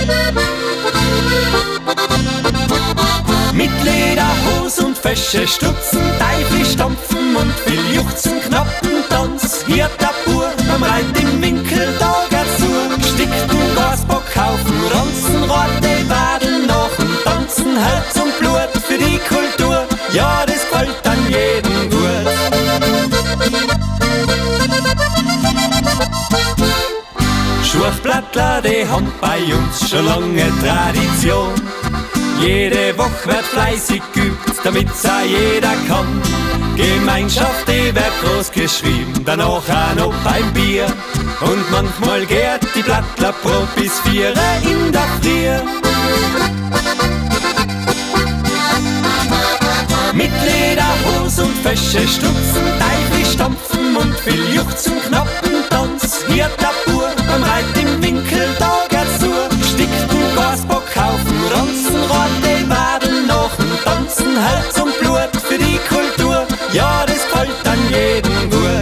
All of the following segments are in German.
Mit Lederhos und Fäsche stutzen, Teifel stampfen und viel Juchzen, Knappentanz. Hier der Bur beim Reit im Winkel, da geht's zu. Gestickten Gasbockhaufen, Ranzen, rote Wadeln nach dem Tanzen. Herz und Blut für die Kultur, ja, das gefällt an jedem gut. Schurfblattler, die haben bei uns schon lange Tradition. Jede Woche wird fleißig geübt, damit's auch jeder kann. Gemeinschaft, die wird groß geschrieben, danach auch noch beim Bier. Und manchmal geht die Blattlerprobe bis 4 in der Früh. Mit Lederhos und Fäsche stutzen, Teifel stampfen und viel Juchzen, Knappentanz. Hier der Bur beim Reit im Winkel, da geht's zu. Gestickten Gasbockhaufen, Ranzen, rote Wadeln nach dem Tanzen. Herz und Blut für die Kultur, ja, das gefällt an jedem gut.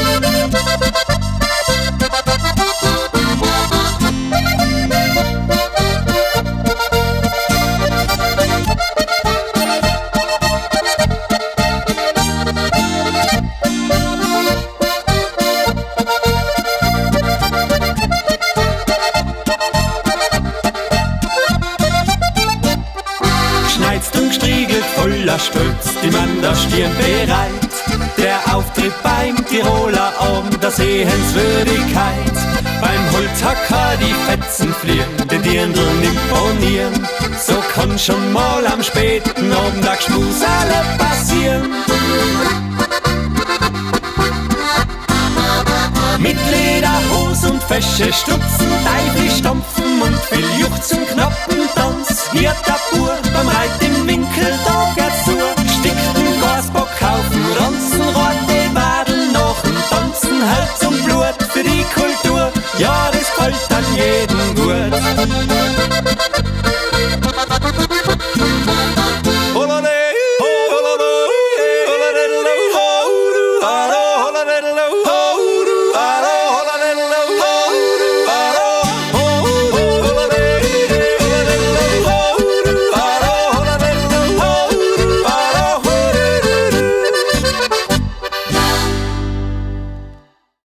Geschneizt und gestriegelt, voller Stolz, die Mann da stehen bereit. Der Auftritt beim Tiroler Abend, der Sehenswürdigkeit. Beim Holzhacker die Fetzen fliehen, den Dirndln imponieren. So kann schon mal am späten Abend der Geschmus alle passieren. Mit Lederhos und Fäsche stutzen, Teifel stampfen